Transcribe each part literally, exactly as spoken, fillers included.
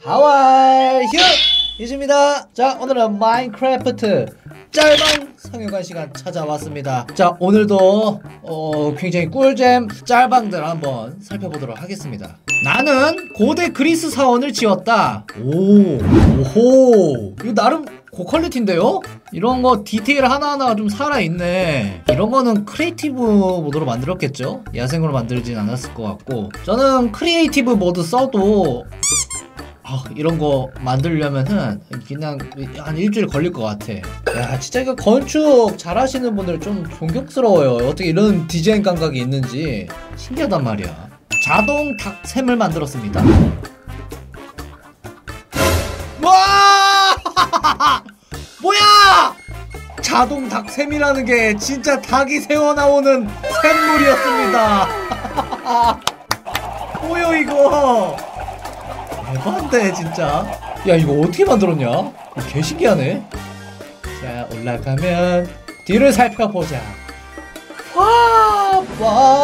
하와이 휴 이즈입니다. 자, 오늘은 마인크래프트 짤방 성형관 시간 찾아왔습니다. 자, 오늘도 어, 굉장히 꿀잼 짤방들 한번 살펴보도록 하겠습니다. 나는 고대 그리스 사원을 지었다. 오, 오호, 이거 나름 고퀄리티인데요? 이런 거 디테일 하나하나가 좀 살아있네. 이런 거는 크리에이티브 모드로 만들었겠죠? 야생으로 만들진 않았을 것 같고, 저는 크리에이티브 모드 써도 아, 이런 거 만들려면은 그냥 한 일주일 걸릴 것 같아. 야, 진짜 이거 건축 잘하시는 분들 좀 존경스러워요. 어떻게 이런 디자인 감각이 있는지 신기하단 말이야. 자동 닭샘을 만들었습니다. 와! 뭐야! 자동 닭샘이라는 게 진짜 닭이 새어나오는 샘물이었습니다. 뭐야 이거? 대박인데 진짜. 야, 이거 어떻게 만들었냐? 이거 개 신기하네. 자, 올라가면 뒤를 살펴보자. 와,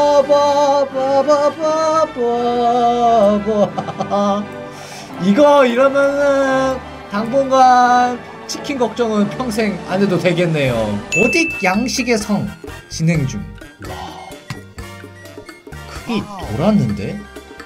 바바바바바바바. 이거 이러면은 당분간 치킨 걱정은 평생 안 해도 되겠네요. 고딕 양식의 성 진행 중. 와, 크기 돌았는데?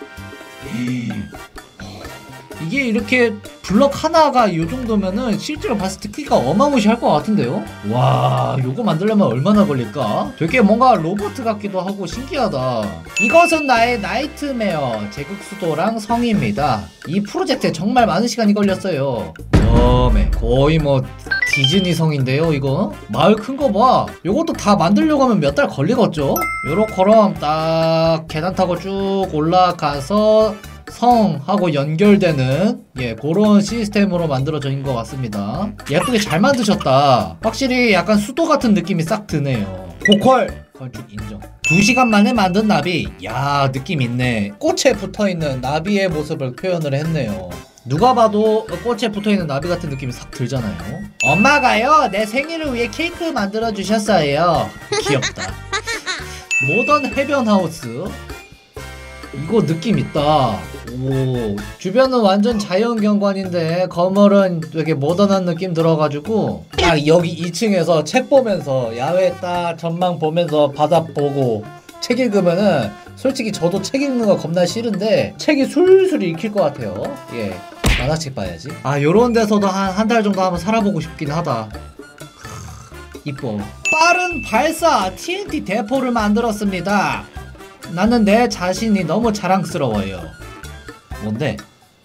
이게 이렇게 블럭 하나가 이 정도면은 실제로 봤을 때 크기가 어마무시할 것 같은데요? 와, 요거 만들려면 얼마나 걸릴까? 되게 뭔가 로봇 같기도 하고 신기하다. 이것은 나의 나이트메어 제국수도랑 성입니다. 이 프로젝트에 정말 많은 시간이 걸렸어요. 어메, 거의 뭐 디즈니 성인데요 이거? 마을 큰 거 봐. 요것도 다 만들려고 하면 몇 달 걸리겠죠? 요렇게럼 딱 계단 타고 쭉 올라가서 성하고 연결되는, 예, 그런 시스템으로 만들어져 있는 것 같습니다. 예쁘게 잘 만드셨다. 확실히 약간 수도 같은 느낌이 싹 드네요. 고퀄 건축 인정. 두 시간 만에 만든 나비. 야, 느낌 있네. 꽃에 붙어있는 나비의 모습을 표현을 했네요. 누가 봐도 꽃에 붙어있는 나비 같은 느낌이 싹 들잖아요. 엄마가요, 내 생일을 위해 케이크 만들어 주셨어요. 귀엽다. 모던 해변 하우스. 이거 느낌 있다. 오, 주변은 완전 자연 경관인데 건물은 되게 모던한 느낌 들어가지고 딱 여기 이 층에서 책 보면서 야외 딱 전망 보면서 바다 보고 책 읽으면은, 솔직히 저도 책 읽는 거 겁나 싫은데 책이 술술 읽힐 것 같아요. 예, 만화책 봐야지. 아, 요런 데서도 한 한 달 정도 한번 살아보고 싶긴 하다. 이뻐. 빠른 발사 티엔티 대포를 만들었습니다. 나는 내 자신이 너무 자랑스러워요. 뭔데?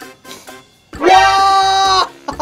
와!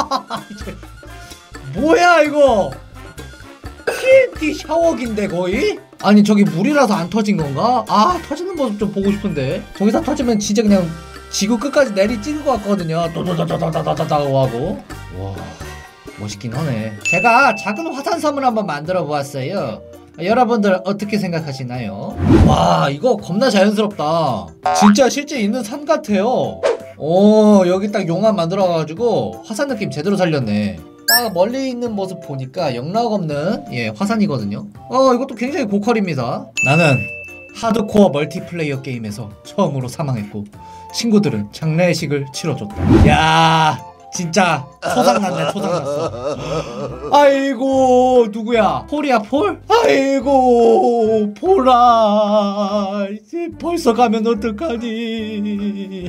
뭐야 이거? 티엔티 샤워기인데 거의? 아니, 저기 물이라서 안 터진 건가? 아, 터지는 모습 좀 보고 싶은데. 저기서 터지면 진짜 그냥 지구 끝까지 내리 찍을 것 같거든요. 도도도도도도도도 하고. 와, 멋있긴 하네. 제가 작은 화산섬을 한번 만들어 보았어요. 여러분들 어떻게 생각하시나요? 와, 이거 겁나 자연스럽다. 진짜 실제 있는 산 같아요. 오, 여기 딱 용암 만들어가지고 화산 느낌 제대로 살렸네. 딱 멀리 있는 모습 보니까 영락 없는, 예, 화산이거든요. 어, 이것도 굉장히 고퀄입니다. 나는 하드코어 멀티플레이어 게임에서 처음으로 사망했고 친구들은 장례식을 치러줬다. 야, 진짜 초상났네, 초상났어. 아이고, 누구야? 폴이야, 폴? 아이고, 폴아, 이제 벌써 가면 어떡하니.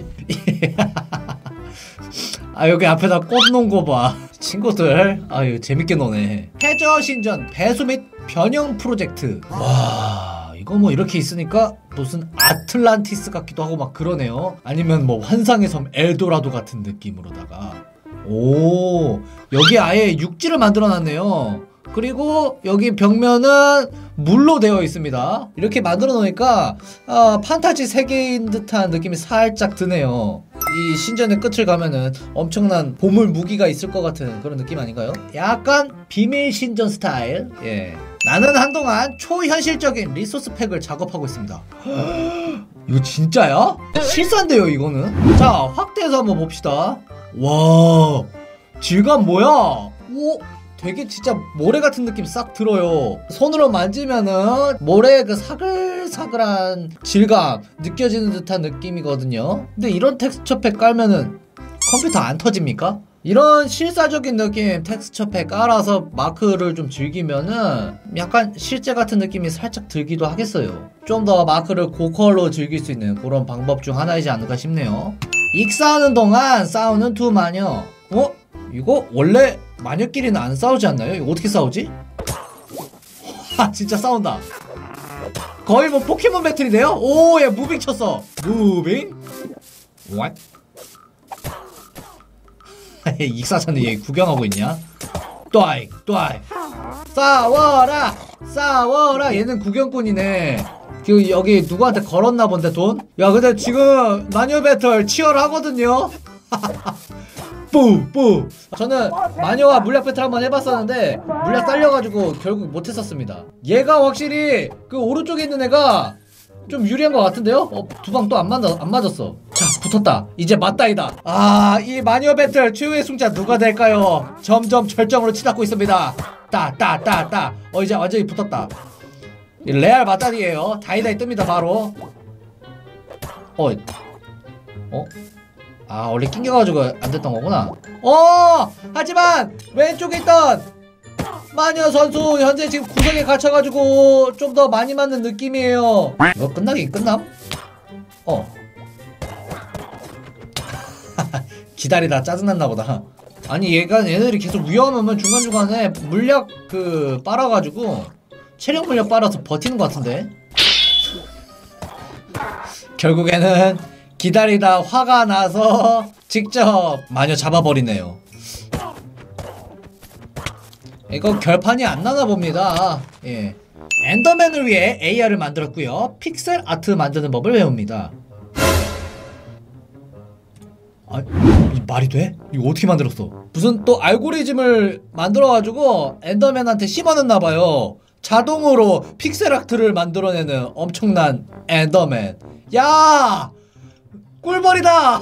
아, 여기 앞에다 꽃 놓은 거 봐. 친구들, 아유, 재밌게 노네. 해저 신전 배수 및 변형 프로젝트. 와, 이거 뭐 이렇게 있으니까 무슨 아틀란티스 같기도 하고 막 그러네요. 아니면 뭐 환상의 섬 엘도라도 같은 느낌으로다가. 오, 여기 아예 육지를 만들어 놨네요. 그리고 여기 벽면은 물로 되어 있습니다. 이렇게 만들어 놓으니까 아, 판타지 세계인 듯한 느낌이 살짝 드네요. 이 신전의 끝을 가면은 엄청난 보물 무기가 있을 것 같은 그런 느낌 아닌가요? 약간 비밀 신전 스타일. 예. 나는 한동안 초현실적인 리소스 팩을 작업하고 있습니다. 이거 진짜야? 실사인데요 이거는? 자, 확대해서 한번 봅시다. 와, 질감 뭐야? 오, 되게 진짜 모래 같은 느낌 싹 들어요. 손으로 만지면은 모래의 그 사글사글한 질감 느껴지는 듯한 느낌이거든요. 근데 이런 텍스처 팩 깔면은 컴퓨터 안 터집니까? 이런 실사적인 느낌 텍스처팩 깔아서 마크를 좀 즐기면은 약간 실제 같은 느낌이 살짝 들기도 하겠어요. 좀 더 마크를 고퀄로 즐길 수 있는 그런 방법 중 하나이지 않을까 싶네요. 익사하는 동안 싸우는 두 마녀. 어? 이거 원래 마녀끼리는 안 싸우지 않나요? 이거 어떻게 싸우지? 하, 진짜 싸운다. 거의 뭐 포켓몬 배틀이네요? 오, 얘 무빙 쳤어. 무빙? What? 익사자는 얘 구경하고 있냐? 또아이 또아이 싸워라 싸워라. 얘는 구경꾼이네. 그 여기 누구한테 걸었나 본데 돈? 야 근데 지금 마녀 배틀 치열하거든요. 뿌뿌. 저는 마녀와 물약 배틀 한번 해봤었는데 물약 딸려가지고 결국 못했었습니다. 얘가 확실히 그 오른쪽에 있는 애가 좀 유리한 것 같은데요? 어, 두 방 또 안 맞아, 안 맞았어. 자, 붙었다. 이제 맞다이다. 아, 이 마녀 배틀 최후의 승자 누가 될까요? 점점 절정으로 치닫고 있습니다. 따, 따, 따, 따. 어, 이제 완전히 붙었다. 레알 맞다리에요. 다이다이 뜹니다, 바로. 어, 어? 아, 원래 낑겨가지고 안 됐던 거구나. 어! 하지만 왼쪽에 있던 마녀 선수 현재 지금 구석에 갇혀가지고 좀 더 많이 맞는 느낌이에요. 이거 끝나긴 끝남? 어. 기다리다 짜증났나 보다. 아니 얘가 얘네들이 계속 위험하면 중간중간에 물약 그 빨아가지고 체력 물약 빨아서 버티는 것 같은데. 결국에는 기다리다 화가 나서 직접 마녀 잡아버리네요. 이거 결판이 안 나나 봅니다. 예. 엔더맨을 위해 에이알을 만들었고요. 픽셀 아트 만드는 법을 배웁니다. 아, 이 말이 돼? 이거 어떻게 만들었어? 무슨 또 알고리즘을 만들어가지고 엔더맨한테 심어놨나봐요. 자동으로 픽셀 아트를 만들어내는 엄청난 엔더맨. 야! 꿀벌이다!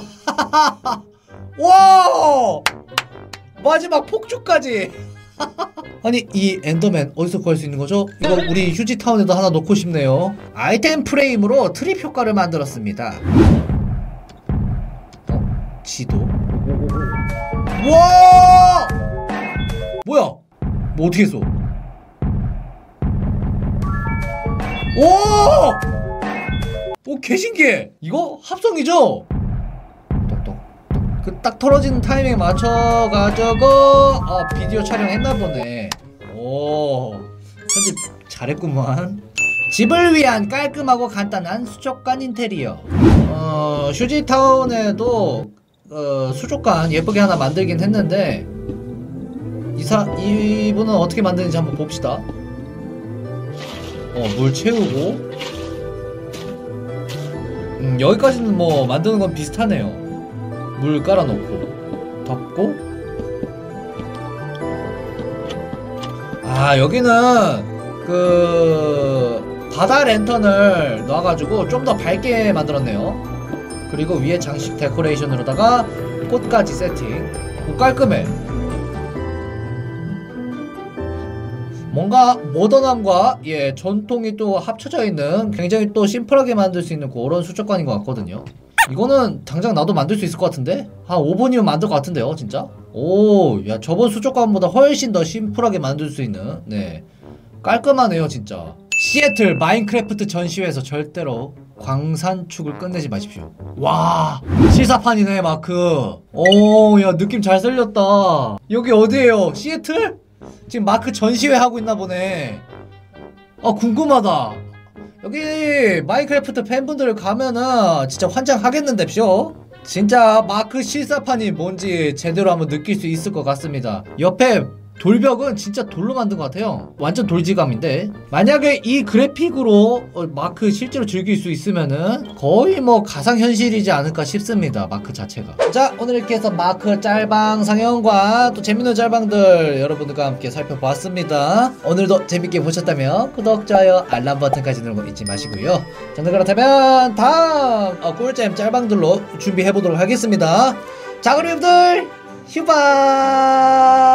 와! 마지막 폭주까지! 아니 이 엔더맨 어디서 구할 수 있는 거죠? 이거 우리 휴지타운에도 하나 놓고 싶네요. 아이템 프레임으로 트립 효과를 만들었습니다. 어? 지도? 와! 뭐야? 뭐 어떻게 했어? 오! 오 개신기해! 이거 합성이죠? 그 딱 털어지는 타이밍에 맞춰가지고 아 비디오 촬영했나보네. 오 현재 잘했구만. 집을 위한 깔끔하고 간단한 수족관 인테리어. 어 휴지타운에도 어, 수족관 예쁘게 하나 만들긴 했는데 이사 이분은 어떻게 만드는지 한번 봅시다. 어 물 채우고 음 여기까지는 뭐 만드는 건 비슷하네요. 물 깔아놓고 덮고. 아 여기는 그 바다 랜턴을 놔가지고 좀 더 밝게 만들었네요. 그리고 위에 장식 데코레이션으로다가 꽃까지 세팅. 오, 깔끔해. 뭔가 모던함과 예 전통이 또 합쳐져 있는 굉장히 또 심플하게 만들 수 있는 그런 수족관인 것 같거든요. 이거는 당장 나도 만들 수 있을 것 같은데? 한 오 분이면 만들 것 같은데요 진짜? 오, 야 저번 수족관보다 훨씬 더 심플하게 만들 수 있는 네 깔끔하네요 진짜. 시애틀 마인크래프트 전시회에서 절대로 광산축을 끝내지 마십시오. 와 실사판이네 마크. 오, 야 느낌 잘 살렸다. 여기 어디에요? 시애틀? 지금 마크 전시회 하고 있나 보네. 아 궁금하다. 여기 마인크래프트 팬분들 가면은 진짜 환장하겠는데쇼? 진짜 마크 실사판이 뭔지 제대로 한번 느낄 수 있을 것 같습니다. 옆에 돌벽은 진짜 돌로 만든 것 같아요. 완전 돌지감인데 만약에 이 그래픽으로 어, 마크 실제로 즐길 수 있으면은 거의 뭐 가상현실이지 않을까 싶습니다. 마크 자체가. 자 오늘 이렇게 해서 마크 짤방 상영과 또 재밌는 짤방들 여러분들과 함께 살펴보았습니다. 오늘도 재밌게 보셨다면 구독, 좋아요, 알람 버튼까지 누르고 잊지 마시고요. 저는 그렇다면 다음 어, 꿀잼 짤방들로 준비해보도록 하겠습니다. 자 그럼 여러분들 휴바.